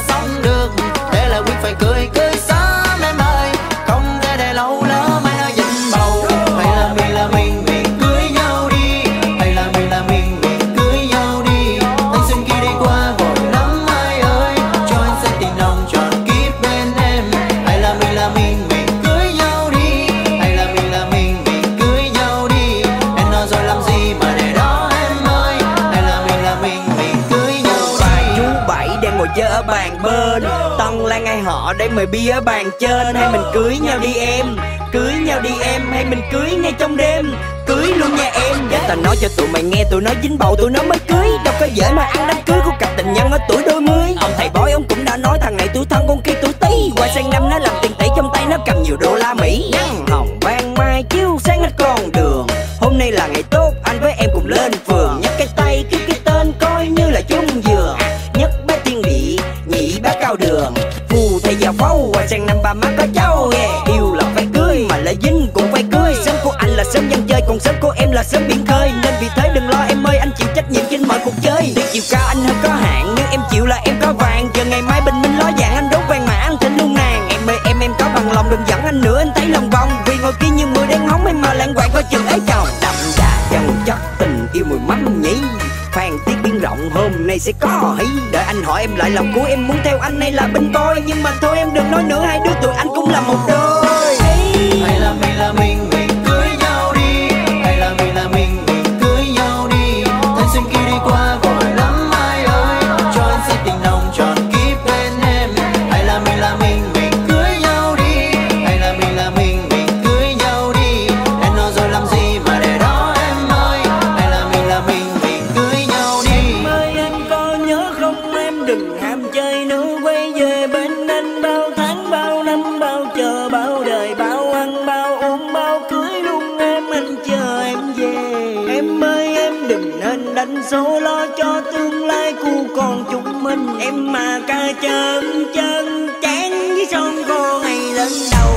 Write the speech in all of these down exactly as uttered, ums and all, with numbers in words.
sống được. Thế là quyết phải cười cười sớm em ơi, không thể để lâu lỡ mai nó dính bầu. Hay là mình là mình mình cưới nhau đi, hay là mình là mình mình cưới nhau đi. Thanh xuân kia đi qua vội lắm ai ơi, cho anh sẽ tình nồng trọn kiếp bên em. Hay là mình là mình mình cưới nhau đi, hay là mình là mình mình cưới nhau đi. Em nói rồi làm gì mà để đó em ơi, hay là mình là mình mình cưới nhau đi. Chú Bảy đang ngồi chơi ở bàn bên, Tân Lan ai họ đang mời bia ở bàn trên. Hay mình cưới nhau đi em, cưới nhau đi em, hay mình cưới ngay trong đêm, cưới luôn nha em. Để tao nói cho tụi mày nghe, tụi nó dính bầu tụi nó mới cưới, đâu có dễ mà ăn đám cưới của cặp tình nhân ở tuổi đôi mươi. Ông thầy bói ông cũng đã nói thằng này tuổi thân con kia tuổi Tý, qua sang năm nó làm tiền tỷ, trong tay nó cầm nhiều đô la Mỹ. Nắng hồng ban mai chiếu sáng hết con đường, hôm nay là ngày tốt anh với em cùng lên phường. Nhấc cái tay kêu cái tên coi như là chung giường, nhất bá tiên địa nhị bá cao đường, phù thầy già phâu qua sang năm ba má có cháu. Yeah. Yêu là phải cưới mà lại dính cũng phải cưới, sớm của anh là sớm dân chơi, còn sớm của em là sớm biển khơi. Nên vì thế đừng lo em ơi, anh chịu trách nhiệm trên mọi cuộc chơi. Tuy chiều cao anh hơi có hạn, nếu em chịu là em có vàng. Chờ ngày mai bình minh ló dạng anh đốt vàng mà anh thịnh luôn nàng. Em ơi em em có bằng lòng đừng dẫn anh nữa, anh thấy lòng vòng. Vì ngồi kia như mưa đen hóng em mà lãng quạng coi chừng ấy chồng. Đậm đà chân chất tình yêu mùi mắm nhí, Phan Thiết biển rộng hôm nay sẽ có hí. Đợi anh hỏi em lại lòng của em muốn theo anh hay là bên boy. Nhưng mà thôi em đừng nói nữa, hai đứa tụi anh cũng là một đôi. Hay là mình là mình mình cưới nhau đi, hay là mình là mình mình cưới nhau đi. Thanh xuân kia đi qua vội lắm ai ơi, cho anh sẽ tình nồng trọn kiếp bên em. Hay là mình là mình mình cưới nhau đi, hay là mình là mình mình cưới nhau đi. Em nói rồi làm gì mà để đó em ơi, hay là mình là mình mình cưới nhau đi. Em ơi anh có nhớ không, em đừng ham chơi nữa, quay về bên anh bao tháng bao năm bao chờ bao đời bao ăn bao uống bao cưới luôn em, anh chờ em về. Em ơi em đừng nên đánh số lo cho tương lai của con chúng mình. Em mà ca chân chân chán với son cô ngày lên đầu,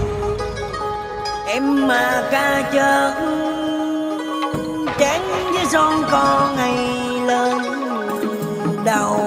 em mà ca chân chán với son con ngày lên đầu.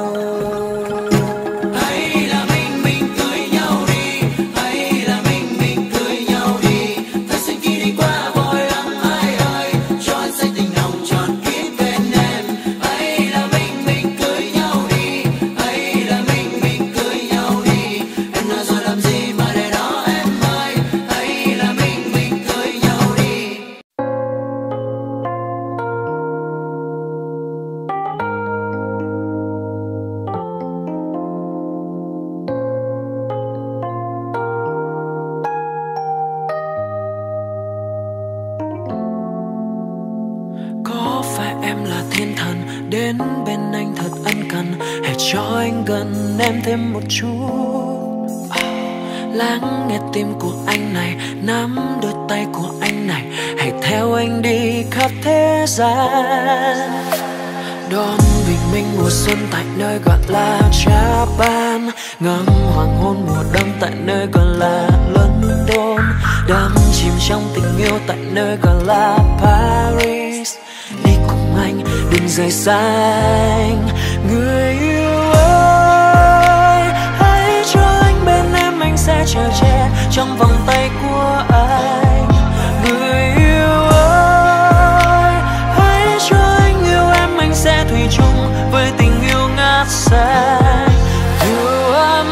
Đến bên anh thật ân cần, hãy cho anh gần em thêm một chút. à, Lắng nghe tim của anh này, nắm đôi tay của anh này, hãy theo anh đi khắp thế gian. Đón bình minh mùa xuân tại nơi gọi là Japan, ngắm hoàng hôn mùa đông tại nơi gọi là London, đắm chìm trong tình yêu tại nơi gọi là Paris. Đi cùng anh đừng rời xa anh, người yêu ơi. Hãy cho anh bên em, anh sẽ chở che trong vòng tay của anh. Người yêu ơi, hãy cho anh yêu em, anh sẽ thủy chung với tình yêu ngát xanh. You are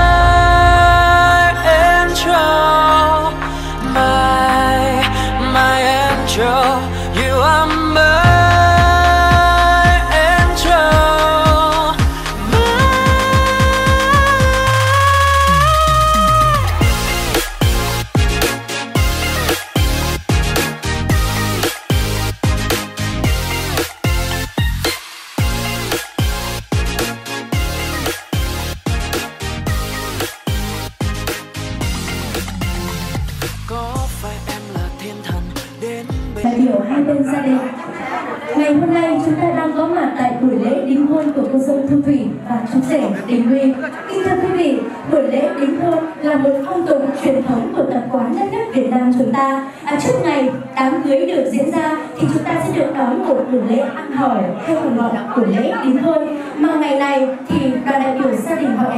my angel, my, my angel. You are my đại biểu hai bên gia đình. Ngày hôm nay chúng ta đang có mặt tại buổi lễ đính hôn của cô dâu Thu Thủy và chú rể Đình Huy. Kính thưa quý vị, buổi lễ đính hôn là một phong tục truyền thống của tập quán đất nước Việt Nam chúng ta. À, trước ngày đám cưới được diễn ra thì chúng ta sẽ được đón một buổi lễ ăn hỏi theo phần gọi buổi lễ đính hôn. Mà ngày này thì đoàn đại biểu gia đình họ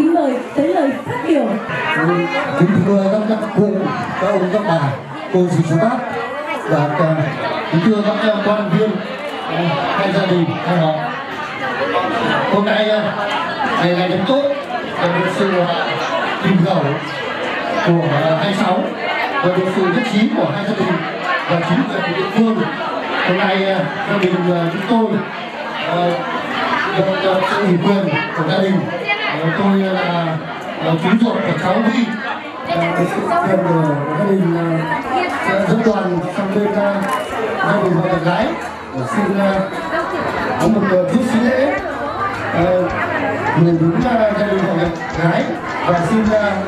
kính mời tới lời phát biểu. Kính thưa các các cụ, các ông, các bà, cô dì chú bác và kính thưa các quan viên, hai gia đình, hai họ. Hôm nay ngày ngày đến tốt, được sự tìm hiểu của hai sáu và được sự nhất trí của hai gia đình và chính quyền của địa phương. Hôm nay gia đình chúng tôi được sự ủy quyền của gia đình, tôi là chú ruột của cháu Vi, được sự quyền của gia đình dẫn đoàn sang bên gia đình vợ gái để xin có một chút xíu lễ mừng đúng gia đình vợ gái và xin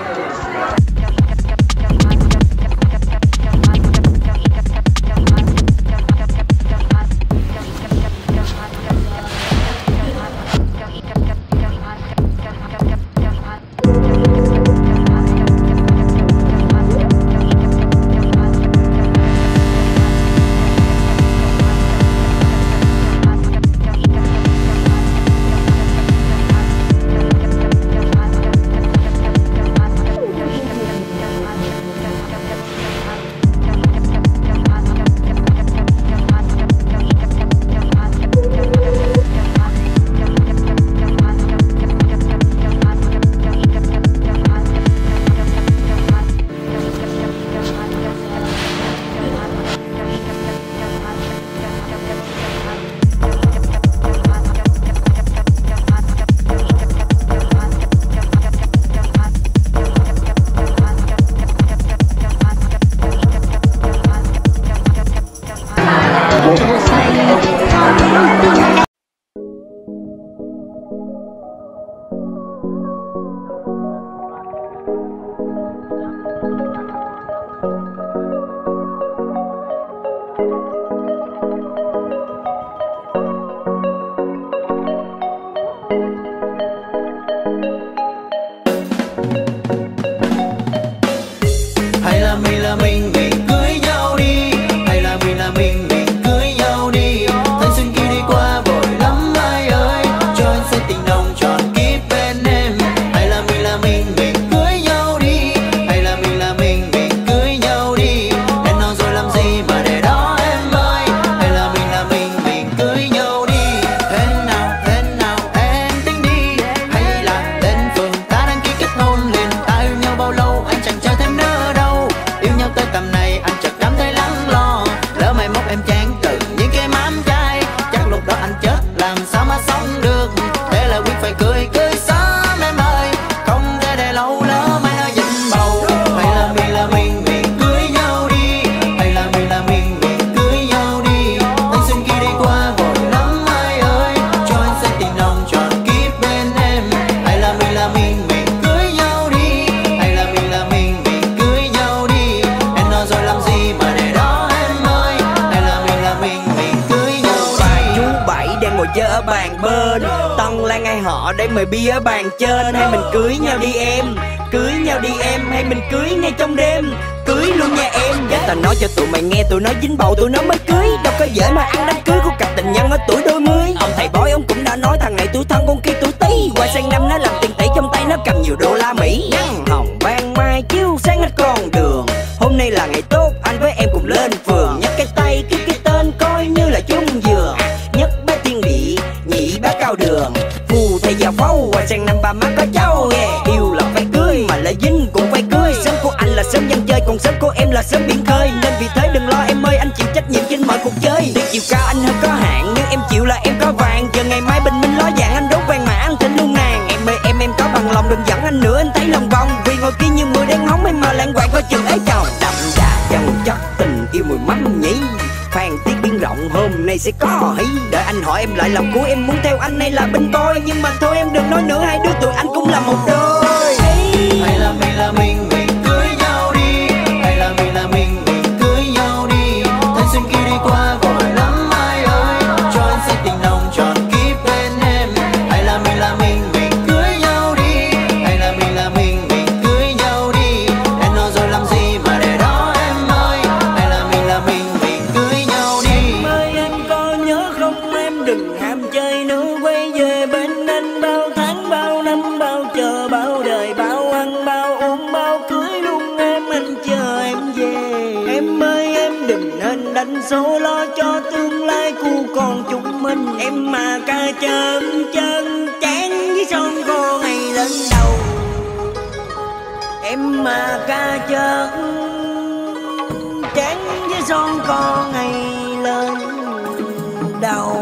chở bàn bên Tân Lan ai họ để mời bia ở bàn trên. Hay mình cưới nhau đi em, cưới nhau đi em, hay mình cưới ngay trong đêm, cưới luôn nha em. Dạ tao nói cho tụi mày nghe, tụi nó dính bầu tụi nó mới cưới. Đâu có dễ mà ăn đám cưới của cặp tình nhân ở tuổi đôi mươi. Ông thầy bói ông cũng đã nói thằng này tuổi thân con kia tuổi Tý. Qua sang năm nó làm tiền tỷ, trong tay nó cầm nhiều đô la Mỹ. Nắng hồng ban mai chiếu sáng hết con đường. Hôm nay là ngày tốt, anh với em cùng lên phường. Nhấc cái tay kêu cái tên coi như là chung giường. Nhất bá thiên địa, nhị bá cao đường, phù thầy già phâu. Qua sang năm ba má có cháu yeah. Yêu là phải cưới mà lại dính cũng phải cưới. Sớm của anh là sớm dân chơi, còn sớm của em là sớm biển khơi. Nên vì thế đừng lo em ơi, anh chịu trách nhiệm trên mọi cuộc chơi. Tuy chiều cao anh hơi có hạn, nhưng em chịu là em có vàng. Chờ ngày mai bình minh ló dạng, anh đốt vàng mà anh thịnh luôn nàng. Em ơi em em có bằng lòng, đừng dẫn anh nữa anh thấy lòng vòng. Vì ngồi kia như mưa đang hóng em mà lãng quạng coi chừng ấy chồng. Đậm đà chân chất tình yêu mùi mắm nhỉ. Phan tiết biên rộng hôm nay sẽ có hí. Đợi anh hỏi em lại lòng của em muốn theo anh hay là bên boy. Nhưng mà thôi em đừng nói nữa, hai đứa tụi anh cũng là một đôi. Hay là mình là mình, mình cưới nhau đi. Hay là mình là mình, mình cưới nhau đi. Thanh xuân kia đi qua vội lắm ai ơi. Cho anh sẽ tình nồng tròn kiếp bên em. Hay là mình là mình, mình cưới nhau đi. Hay là mình là mình, mình cưới nhau đi. Em nói rồi làm gì mà để đó em ơi. Hay là mình là mình, mình cưới nhau đi. Em ơi em có nhớ không, em đừng ham chơi nữa. Quay về bên anh bao tháng bao năm bao chờ bao thành số lo cho tương lai của con chúng mình. Em mà ca chân chân chán với son cô ngày lên đầu. Em mà ca chân chán với son con ngày lên đầu.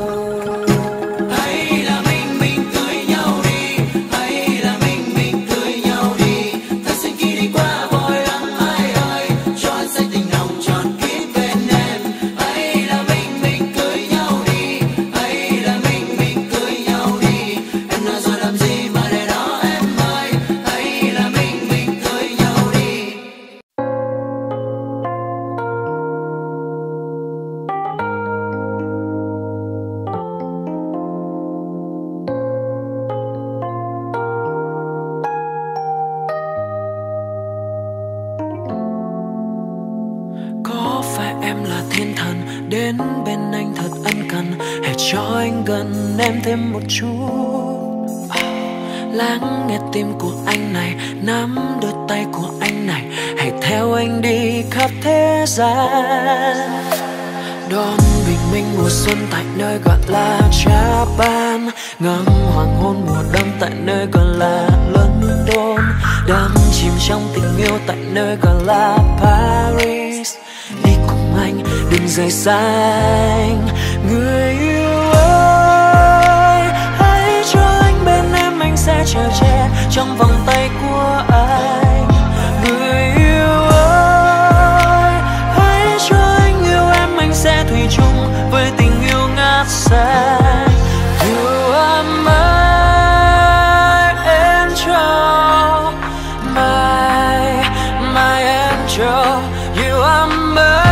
Em thêm một chút à, lắng nghe tim của anh này, nắm đôi tay của anh này, hãy theo anh đi khắp thế gian. Đón bình minh mùa xuân tại nơi gọi là Japan, ngắm hoàng hôn mùa đông tại nơi gọi là London, đắm chìm trong tình yêu tại nơi gọi là Paris. Đi cùng anh đừng rời xa anh, người yêu ơi, hãy cho anh bên em, anh sẽ chở che trong vòng tay của anh. Người yêu ơi, hãy cho anh yêu em, anh sẽ thủy chung với tình yêu ngát say. You are my angel, my, my angel. You are my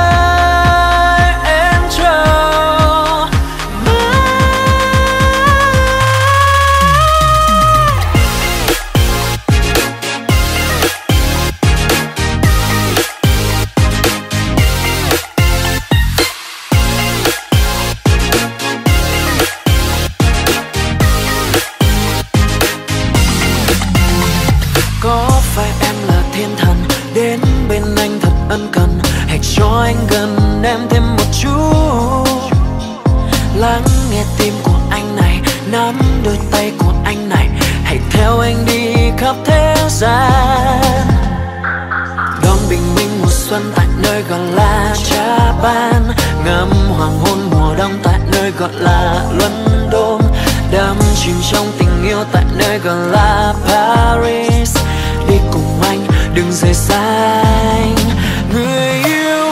anh gần em thêm một chút, lắng nghe tim của anh này, nắm đôi tay của anh này, hãy theo anh đi khắp thế gian. Đón bình minh mùa xuân tại nơi gọi là Japan, ngắm hoàng hôn mùa đông tại nơi gọi là London, đắm chìm trong tình yêu tại nơi gọi là Paris. Đi cùng anh đừng rời xa anh, người yêu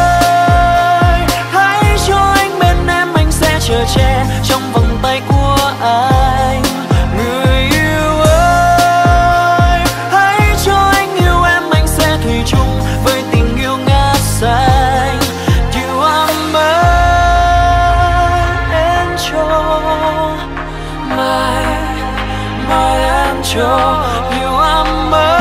chở che trong vòng tay của anh. Người yêu ơi, hãy cho anh yêu em, anh sẽ thủy chung với tình yêu ngát say. You are my angel, my, my angel. You are my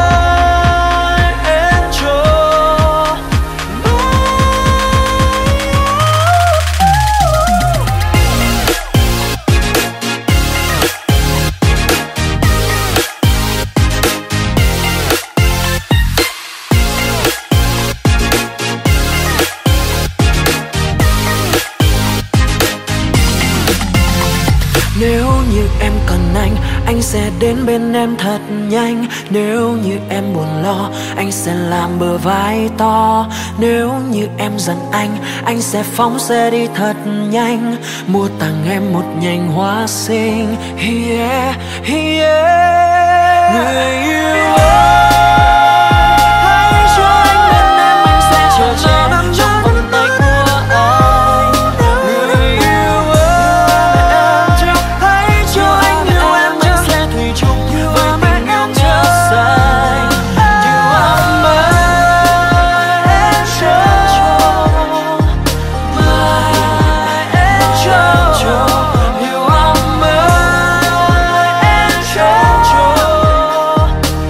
anh sẽ đến bên em thật nhanh. Nếu như em buồn lo, anh sẽ làm bờ vai to. Nếu như em giận anh, anh sẽ phóng xe đi thật nhanh, mua tặng em một nhành hoa xinh. Yeah, yeah. Người yêu ơi, hãy cho anh bên em, anh sẽ chở che trong vòng tay của anh. Người yêu ơi, hãy cho anh yêu em, anh sẽ thủy chung với tình yêu ngát say. You are my angel, my angel. You are my angel.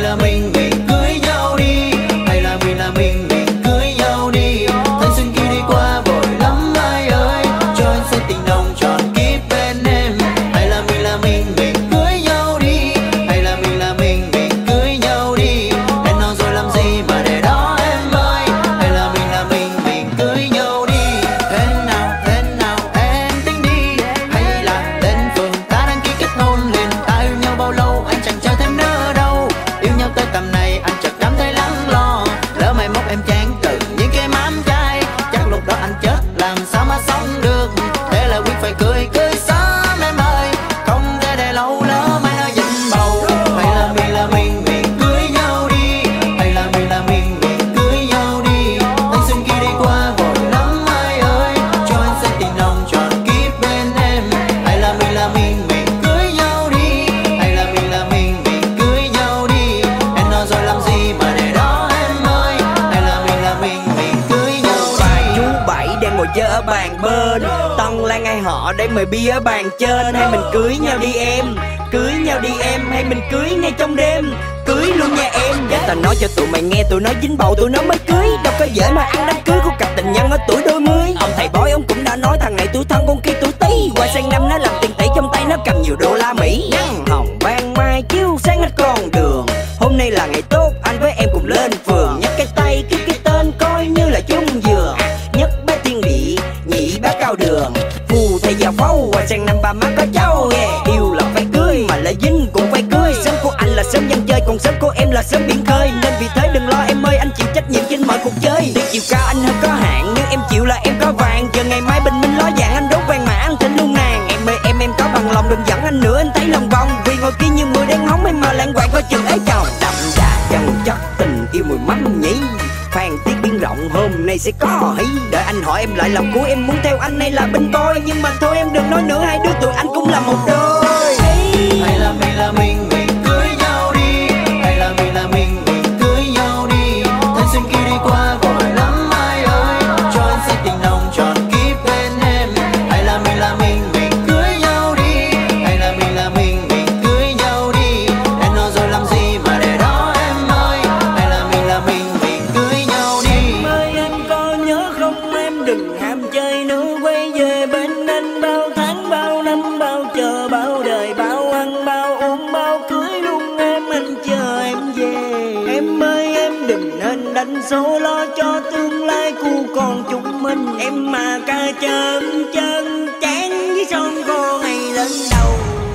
là mình mình cưới nhau đi, hay là mình là mình mình cưới nhau đi. Thanh xuân kia đi qua vội lắm ai ơi, cho anh sẽ tình nồng tròn kiếp bên em. Hay là mình là mình mình cưới nhau đi, hay là mình là mình mình cưới nhau đi. Em nói rồi làm gì mà để đó em ơi, hay là mình là mình mình cưới nhau đi. Thế nào thế nào em tính đi, hay là đến phường ta đăng ký kết hôn liền. Ta yêu nhau bao lâu anh chẳng chờ thêm nữa đâu, yêu nhau tới tầm này anh chợt cảm thấy lắng lo. Lỡ mai mốt em chán từ những cái mắm chai, chắc lúc đó anh chết làm sao mà sống được. Thế là quyết phải cưới cưới sớm em ơi, không thể để lâu lỡ mai nó dính bầu. Hay là mình là mình mình cưới nhau đi, hay là mình là mình mình cưới nhau đi. Thanh xuân kia đi qua vội lắm ai ơi, cho anh sẽ tình nồng tròn kiếp bên em. Hay là mình là mình mình cưới nhau đi, hay là mình là mình mình cưới nhau đi. Em nói rồi làm gì mà để đó em ơi, hay là mình là mình mình cưới nhau đi. Chú Bảy đang ngồi chơi ở bàn bên, Tân Lan ai họ để mời bia ở bàn trên. Hay mình cưới nhau đi em, cưới nhau đi em, hay mình cưới ngay trong đêm, cưới luôn nha em. Để tao nói cho tụi mày nghe, tụi nó dính bầu tụi nó mới cưới, đâu có dễ mà ăn đám cưới của cặp tình nhân ở tuổi đôi mươi. Ông thầy bói ông cũng đã nói thằng này tuổi thân con kia tuổi Tý, qua sang năm nó làm tiền tỷ, trong tay nó cầm nhiều đô la Mỹ. Nắng hồng ban mai chiếu sáng hết con đường, hôm nay là ngày tốt anh với em cùng lên phường. Nhấc cái tay ký cái tên coi như là chung giường, nhất bá tiên địa nhị bá cao đường, phù thầy già phâu qua sang năm ba má có cháu. Yeah. Yêu là phải cưới mà lại dính cũng phải cưới, sớm của anh là sớm dân chơi, còn sớm của em là sớm biển khơi. Nên vì thế đừng lo em ơi, anh chịu trách nhiệm trên mọi cuộc chơi. Tuy chiều cao anh hơi có hạn nhưng em chịu là em có vàng, chờ ngày mai bình minh ló dạng anh đốt vàng mã anh thỉnh luôn nàng. Em ơi em em có bằng lòng đừng dẫn anh nữa anh thấy lòng vòng, vì ngồi kia như mưa đang hóng em mà lãng quạng coi chừng ấy chồng. Đậm đà chân chất tình yêu mùi mắm nhỉ, phan tiết biên rộng hôm nay sẽ có hí. Đợi anh hỏi em lại lòng của em muốn theo anh hay là bên coi, nhưng mà thôi em đừng nói nữa, hai đứa tụi anh cũng là một đôi. Hay là mình là mình mình cưới nhau đi, hay là mình là mình mình cưới nhau đi. Thanh xuân kia đi qua vội lắm ai ơi, cho anh sẽ tình nồng tròn kiếp bên em. Hay là mình là mình mình cưới nhau đi, hay là mình là mình mình cưới nhau đi. Em nói rồi làm gì mà để đó em ơi, hay là mình là mình mình cưới nhau đi. Em ơi em có nhớ không, em đừng ham chơi nữa, quay về bên anh bao tháng bao năm bao chờ bao đời, bao ăn bao uống bao cưới luôn em, anh chờ em về. Em ơi em đừng nên đánh số lo cho tương lai của con chúng mình, em mà ca chân chân chán với son cô ngày lên đầu.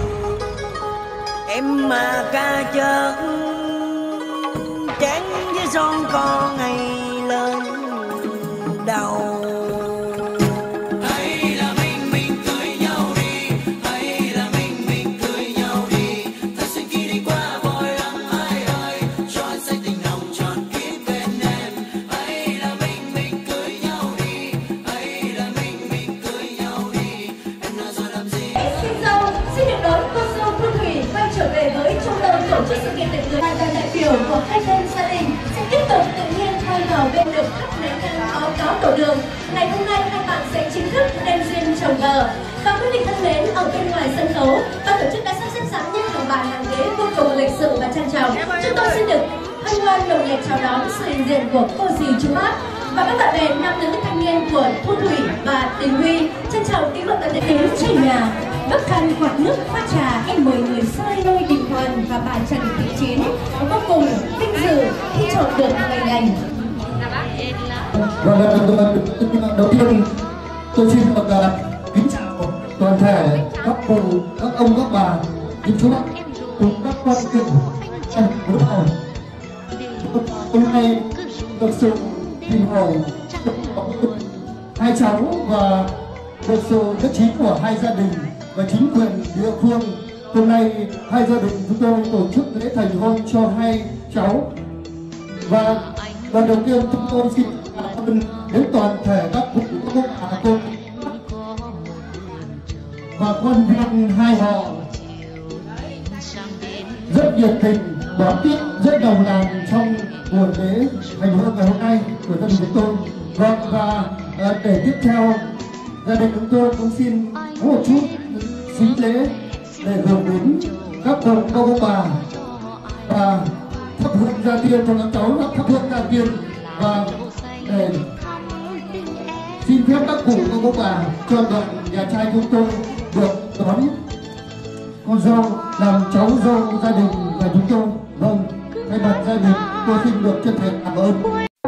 Em mà ca chân chán với son con ngày lên đầu. Hay là mình mình cưới nhau đi, hay là mình mình cưới nhau đi. Thanh xuân kia đi qua vội lắm ai ơi, cho anh sẽ tình nồng tròn kiếp bên em. Hay là mình mình cưới nhau đi, hay là mình mình cưới nhau đi. Em nói rồi làm gì. Xin dâu xin được đón cô dâu Thu Thủy quay trở về với trung tâm tổ chức sự kiện tiệc cưới. Hai đoàn đại biểu của hai bên gia đình sẽ tiếp tục tự nhiên thay vào bên được thắp nén nhang báo cáo tổ đường. Ngày hôm nay hai bạn sẽ chính thức đem duyên chồng vợ. Và quý vị thân mến, ở bên ngoài sân khấu, ban tổ chức đã sắp xếp sẵn những hàng bàn hàng ghế vô cùng lịch sự và trang trọng. Chúng tôi xin được hân hoan nồng nhiệt chào đón sự hiện diện của cô dì chú bác và các bạn bè nam nữ thanh niên của Thu Thủy và Đình Huy. Trân trọng kính mời toàn thể đến trên nhà bốc khăn quạt nước pha trà em mời người soi đôi Đình Hoàn và bà Trần Thị Chín vô cùng vinh dự khi chọn được người lành. Và đầu tiên tôi xin được kính chào toàn thể các cụ, các ông, các bà, những chú bác cùng các quan kiện trong bốn hầu. Hôm nay được sự hình hồi hai cháu và được sự nhất trí của hai gia đình và chính quyền địa phương. Hôm nay hai gia đình chúng tôi tổ chức lễ thành hôn cho hai cháu. Và lần đầu tiên chúng tôi xin cảm ơn đến toàn thể các cụ, các bà, cô và quân viên hai họ rất nhiệt tình đón tiếp, rất đầu lòng trong buổi lễ thành hôn ngày hôm nay của gia đình chúng tôi. Vâng, và để tiếp theo gia đình chúng tôi cũng xin có một chút xí lễ để gửi đến các cụ, các bà và thắp hương gia tiên cho các cháu, thắp hương gia tiên và để xin phép các cụ các ông bà cho đoàn nhà trai chúng tôi được đón con dâu làm cháu dâu gia đình và chúng tôi. Vâng, thay mặt gia đình tôi xin được chân thành cảm ơn.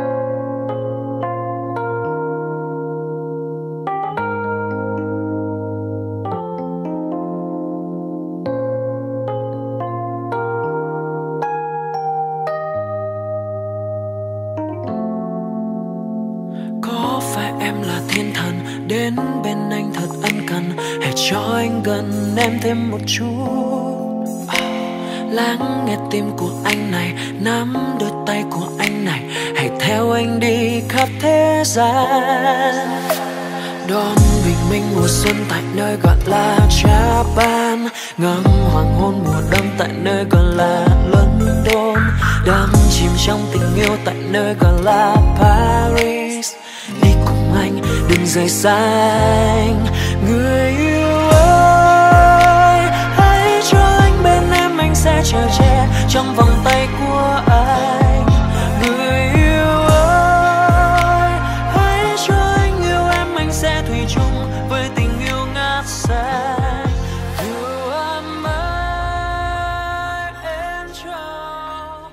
Có phải em là thiên thần đến bên anh thật ân cần, hãy cho anh gần em thêm một chút. À, lắng nghe tim của anh này, nắm đôi tay của anh này, hãy theo anh đi khắp thế gian. Đón bình minh mùa xuân tại nơi gọi là Japan, ngắm hoàng hôn mùa đông tại nơi gọi là London, đắm chìm trong tình yêu tại nơi gọi là Paris. Đi cùng anh đừng rời xa anh, người yêu ơi, hãy cho anh bên em, anh sẽ chở che trong vòng tay của anh. Người yêu ơi, hãy cho anh yêu em, anh sẽ thủy chung với tình yêu ngát xanh. You are my angel,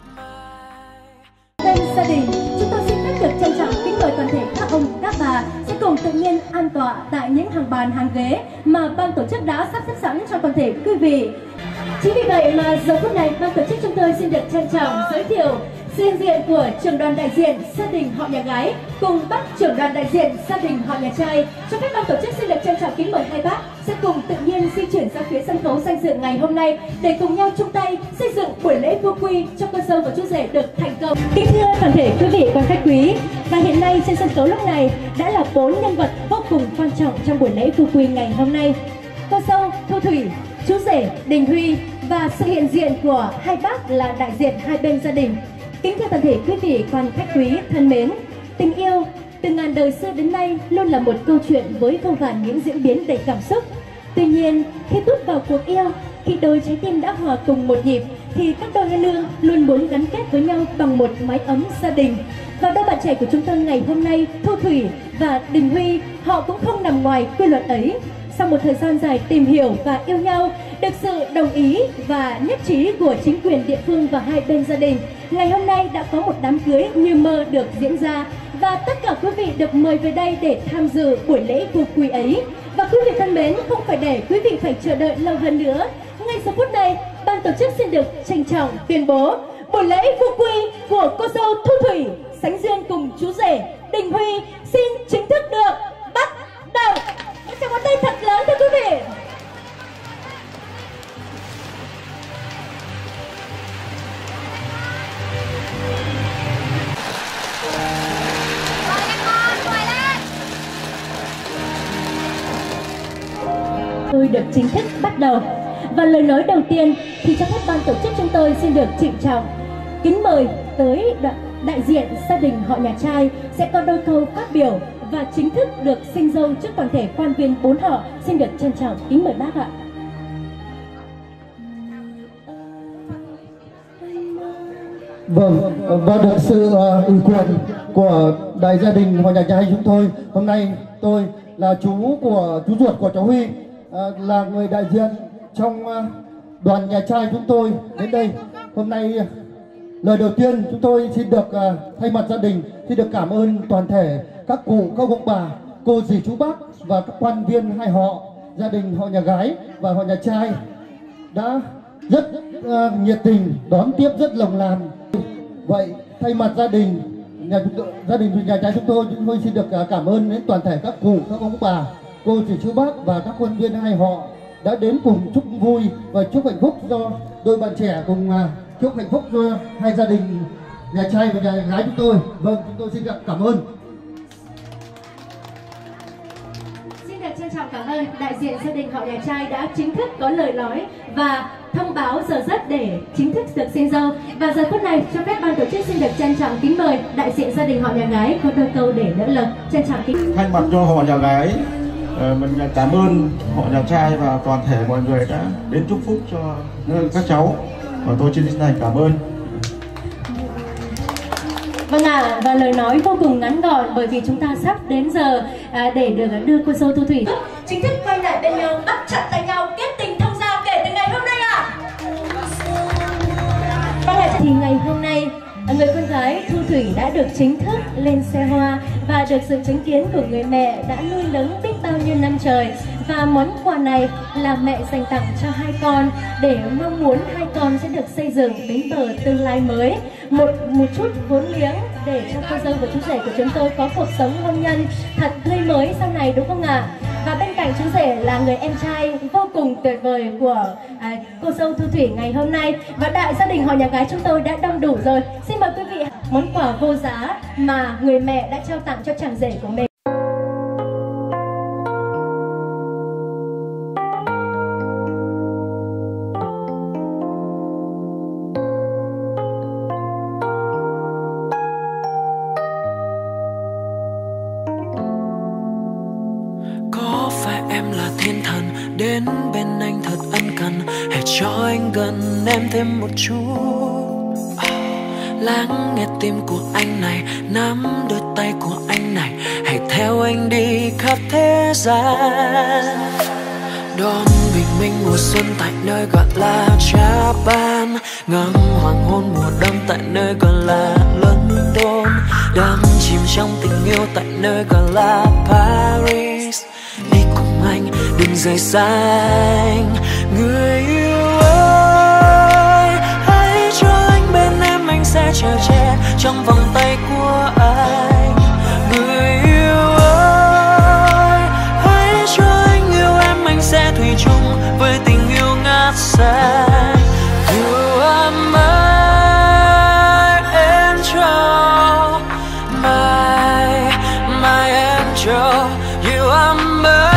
my... Bên gia đình, chúng tôi xin phép được trân trọng kính mời toàn thể các ông, các bà sẽ cùng tự nhiên an tọa tại những hàng bàn, hàng ghế mà ban tổ chức đã sắp xếp sẵn cho toàn thể quý vị. Chính vì vậy mà giờ phút này ban tổ chức chúng tôi xin được trân trọng giới thiệu sự hiện diện của trưởng đoàn đại diện gia đình họ nhà gái cùng bác trưởng đoàn đại diện gia đình họ nhà trai. Cho phép ban tổ chức xin được trân trọng kính mời hai bác sẽ cùng tự nhiên di chuyển ra phía sân khấu danh dự ngày hôm nay để cùng nhau chung tay xây dựng buổi lễ vô quy cho cô dâu và chú rể được thành công. Kính thưa toàn thể quý vị quan khách quý, và hiện nay trên sân khấu lúc này đã là bốn nhân vật vô cùng quan trọng trong buổi lễ vô quy ngày hôm nay: cô dâu Thu Thủy, chú rể Đình Huy và sự hiện diện của hai bác là đại diện hai bên gia đình. Kính thưa toàn thể quý vị quan khách quý thân mến, tình yêu từ ngàn đời xưa đến nay luôn là một câu chuyện với vô vàn những diễn biến đầy cảm xúc. Tuy nhiên, khi bước vào cuộc yêu, khi đôi trái tim đã hòa cùng một nhịp, thì các đôi hai lương luôn muốn gắn kết với nhau bằng một mái ấm gia đình. Và đôi bạn trẻ của chúng tôi ngày hôm nay, Thu Thủy và Đình Huy, họ cũng không nằm ngoài quy luật ấy. Sau một thời gian dài tìm hiểu và yêu nhau, được sự đồng ý và nhất trí của chính quyền địa phương và hai bên gia đình, ngày hôm nay đã có một đám cưới như mơ được diễn ra. Và tất cả quý vị được mời về đây để tham dự buổi lễ vô quy ấy. Và quý vị thân mến, không phải để quý vị phải chờ đợi lâu hơn nữa, ngay giờ phút này, ban tổ chức xin được trân trọng tuyên bố buổi lễ vô quy của cô dâu Thu Thủy sánh duyên cùng chú rể Đình Huy xin chính thức được bắt đầu. Một tràng pháo tay thật lớn thưa quý vị. Tôi được chính thức bắt đầu. Và lời nói đầu tiên thì cho phép ban tổ chức chúng tôi xin được trịnh trọng kính mời tới đại diện gia đình họ nhà trai sẽ có đôi câu phát biểu và chính thức được sinh dâu trước toàn thể quan viên bốn họ. Xin được trân trọng kính mời bác ạ. Vâng, và được sự ủy quyền của đại gia đình họ nhà trai chúng tôi, hôm nay tôi là chú của chú ruột của cháu Huy, là người đại diện trong đoàn nhà trai chúng tôi đến đây. Hôm nay lời đầu tiên chúng tôi xin được thay mặt gia đình xin được cảm ơn toàn thể các cụ, các ông bà, cô dì chú bác và các quan viên hai họ, gia đình họ nhà gái và họ nhà trai đã rất uh, nhiệt tình đón tiếp, rất lồng làn. Vậy thay mặt gia đình nhà chúng tôi, gia đình nhà trai chúng tôi chúng tôi xin được uh, cảm ơn đến toàn thể các cụ, các ông bà, cô dì chú bác và các quan viên hai họ đã đến cùng chúc vui và chúc hạnh phúc cho đôi bạn trẻ, cùng uh, chúc hạnh phúc cho hai gia đình nhà trai và nhà gái chúng tôi. Vâng, chúng tôi xin được cảm ơn. Xin được trân trọng cảm ơn đại diện gia đình họ nhà trai đã chính thức có lời nói và thông báo giờ giấc để chính thức được xin dâu. Và giờ phút này cho phép ban tổ chức xin được trân trọng kính mời đại diện gia đình họ nhà gái có đôi câu để đỡ lời. Trân trọng kính. Thay mặt cho họ nhà gái, mình cảm ơn họ nhà trai và toàn thể mọi người đã đến chúc phúc cho các cháu, và tôi xin thành cảm ơn. Vâng ạ, à, và lời nói vô cùng ngắn gọn bởi vì chúng ta sắp đến giờ à, để được đưa cô dâu Thu Thủy chính thức quay lại bên nhau, bắt chặt tay nhau, kết tình thông gia kể từ ngày hôm nay ạ. À. Vâng ạ, thì ngày hôm nay người con gái Thu Thủy đã được chính thức lên xe hoa và được sự chứng kiến của người mẹ đã nuôi nấng biết bao nhiêu năm trời. Và món quà này là mẹ dành tặng cho hai con để mong muốn hai con sẽ được xây dựng bến bờ tương lai mới, một một chút vốn liếng để cho cô dâu và chú rể của chúng tôi có cuộc sống hôn nhân thật tươi mới sau này, đúng không ạ? Và bên cạnh chú rể là người em trai vô cùng tuyệt vời của à, cô dâu Thu Thủy ngày hôm nay, và đại gia đình họ nhà gái chúng tôi đã đông đủ rồi. Xin mời quý vị món quà vô giá mà người mẹ đã trao tặng cho chàng rể của mình. Đến bên anh thật ân cần, hãy cho anh gần em thêm một chút. À, lắng nghe tim của anh này, nắm đôi tay của anh này, hãy theo anh đi khắp thế gian. Đón bình minh mùa xuân tại nơi gọi là Japan, ngắm hoàng hôn mùa đông tại nơi gọi là London, đắm chìm trong tình yêu tại nơi gọi là Paris. Đi cùng anh đừng rời xa anh, người yêu ơi, hãy cho anh bên em, anh sẽ chở che trong vòng tay của anh. Người yêu ơi, hãy cho anh yêu em, anh sẽ thủy chung với tình yêu ngát say. You are my angel, my, my angel. You are my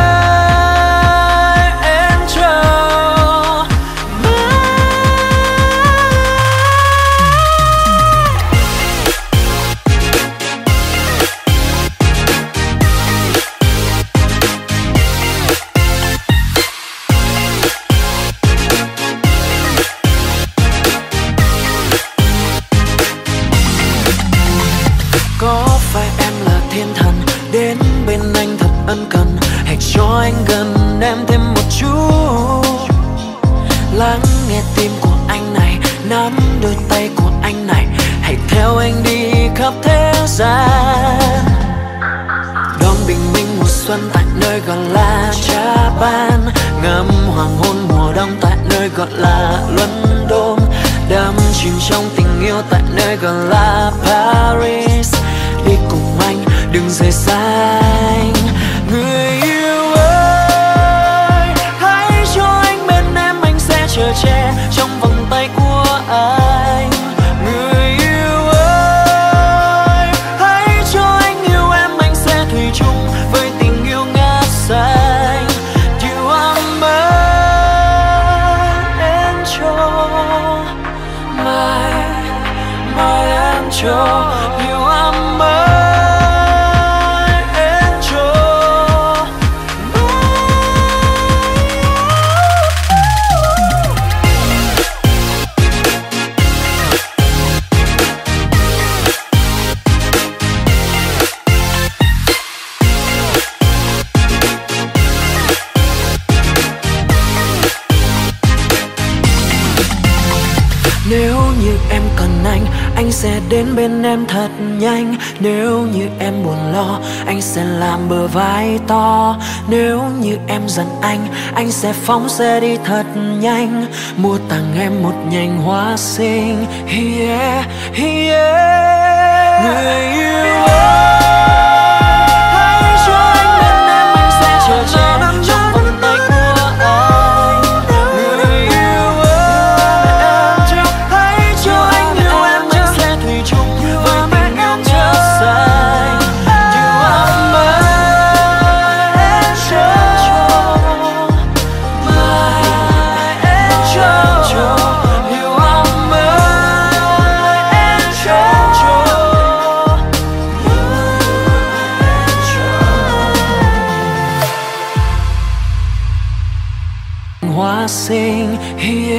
ân cần, hãy cho anh gần em thêm một chút. Lắng nghe tim của anh này, nắm đôi tay của anh này, hãy theo anh đi khắp thế gian. Đón bình minh mùa xuân tại nơi gọi là Japan, ngắm hoàng hôn mùa đông tại nơi gọi là London, đắm chìm trong tình yêu tại nơi gọi là Paris. Đi cùng anh đừng rời xa anh, người yêu ơi, hãy cho anh bên em, anh sẽ chở che trong vòng tay của anh. Người yêu ơi, hãy cho anh yêu em, anh sẽ thủy chung với tình yêu ngát say. You are my angel, my, my angel. You are my nếu như em cần anh, anh sẽ đến bên em thật nhanh. Nếu như em buồn lo, anh sẽ làm bờ vai to. Nếu như em giận anh, anh sẽ phóng xe đi thật nhanh, mua tặng em một nhành hoa xinh. Yeah, yeah. Người yêu ơi, hãy cho anh bên em, anh sẽ chở che trong vòng tay của anh. Người yêu ơi, hãy cho anh yêu em, anh sẽ thủy chung với tình yêu ngát say. You are my angel, my angel. You are my angel. Hoa xinh.